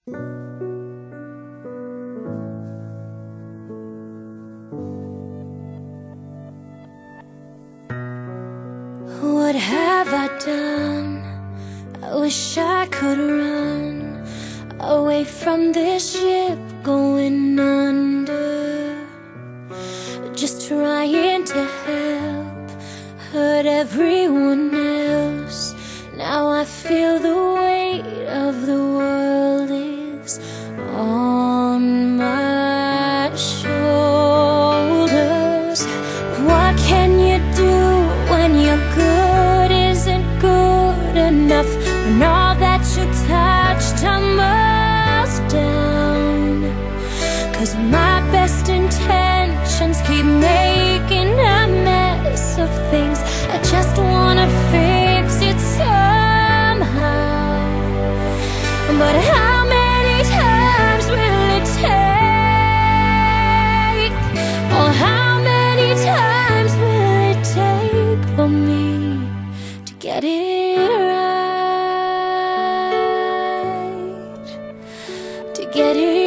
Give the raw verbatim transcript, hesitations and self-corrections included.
What have I done? I wish I could run away from this ship going under. Just trying to help, hurt everyone else. Now I feel the weight of the world is on my shoulders. What can you do when your good isn't good enough, when all that you touch tumbles down? 'Cause my best intentions keep making a mess of things. I just wanna fix it somehow, but how many times will it take? Or how many times will it take for me to get it right, to get it